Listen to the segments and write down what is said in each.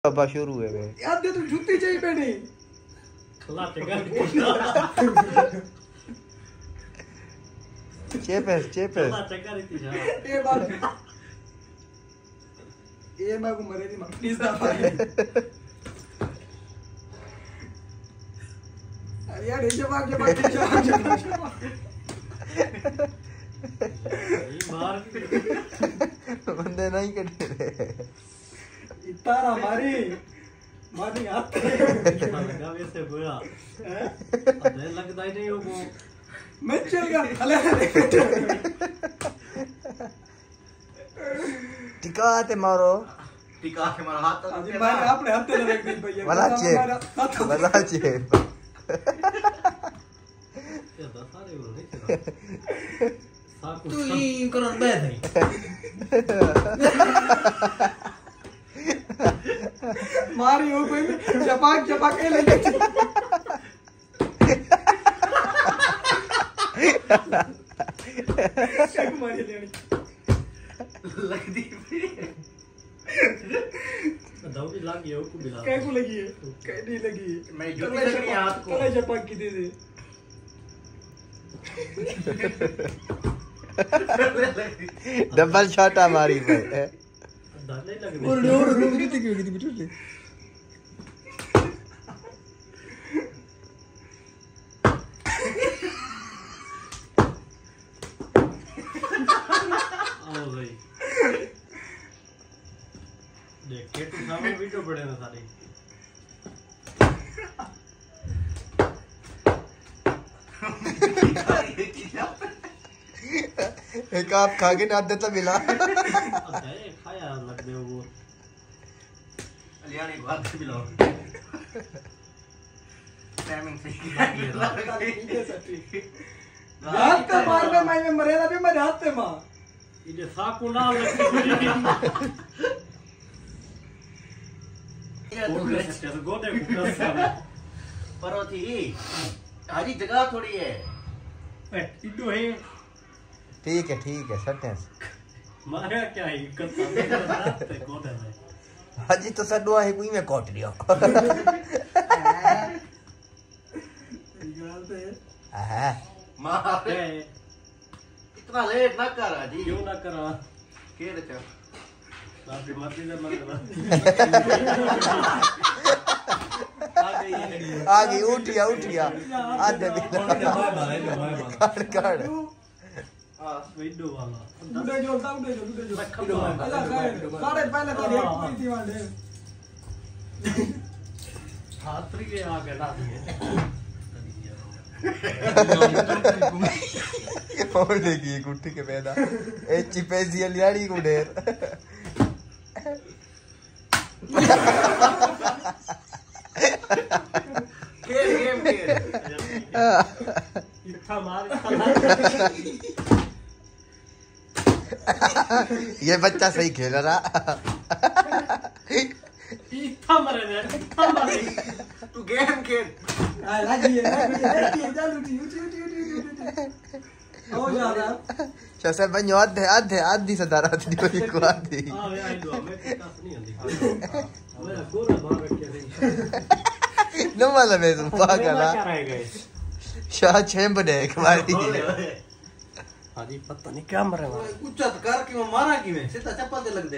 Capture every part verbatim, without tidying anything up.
अब शुरू है वे यार दे तू जूती चाहिए पेनी खला टेगा चेपस चेपस खला टेगा रीति जा ये बात ये मैं को मरे दी मां प्लीज दा भाई अरे यार ये जवाब जवाब जवाब जवाब ये मार बंदे नहीं कटे इतारा मारी मारी हाथ लगा वैसे बुरा हैं अबे लगता ही नहीं वो मैं चल गया हले टिका ते मारो टिका के मारो हाथ आज मारे अपने हाथ में रख दी भैया वाला चेप वाला चेप ये दस सारे वो नहीं चला साकू तू ही करन बे नहीं मारी हो कोई चपाक चपाक के ले एक मारी लेनी लग दी दौड़ी लग गई को बिला काय को लगी है काय नहीं लगी मैं जूती लग रही हाथ को कले चपाक की दे दे डबल शॉट मारी भाई दाने लग और और रुक रही थी क्यों की बिटू से आओ भाई देख के तू सामने वीडियो पड़े ना सारे एक आप खा के ना देता मिला अरे खाया लग दे वो अलियानी बात से मिलाओ टाइमिंग सही हाथ का मार में मैं मरे ना भी मैं हाथ पे मां ये साकू ना लग गोदे को परो थी हाजी जगह थोड़ी है इडो है ठीक है ठीक है सटेंस मारे क्या है करता गोदे में हाजी तो सडवा है कोई में कोट दियो हां मार इतना लेट ना कर हाजी क्यों ना करा के रचा आपकी मर्जी से मत करा आ गई आ गई उठिया उठिया आधे काट काट हां वीडियो वाला उड़े जोलता उड़े जो उड़े जो अल्लाह साढ़े पहले तो एक पूरी थी वाले छात्री के आगे ला दिए और देखिए गुट्टी के पैदा ए चिपेजी लियाड़ी को ढेर खेल गेम खेल इतना मार ये बच्चा सही खेल रहा इतना मरे ने इतना मरे तू गेम खेल आ लगी है लगी है चल उठी उठी उठी उठी हो जा रहा शसे बन्यो आधे आधे आधी सदारा थी कोई को आधी हां वे आई दो मैं किताब नहीं आंदी मेरा गोरा बाहर रख के नहीं न वाला में तुम पागल क्या रह गए शाह छेम बने एक बारी हाजी पता नहीं क्या मरे वहां कुछ कर के मारा की में सीधा चप्पल दे लग दे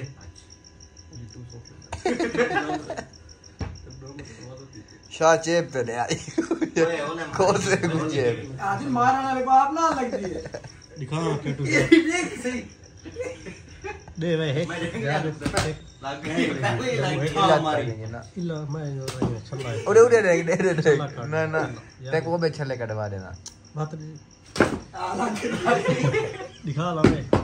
शाह चेप पे ले आई कौन से गुजे आज मारने वाले को आप ना लग दी है दिखाओ केटू ये देख सही दे भाई है लग गई पहले लाइक मारी ना इला मैं जो रही चला उड़े उड़े रह दे दे ना ना ते को बे छले कटवा देना बात आ लग दिखा ला मैं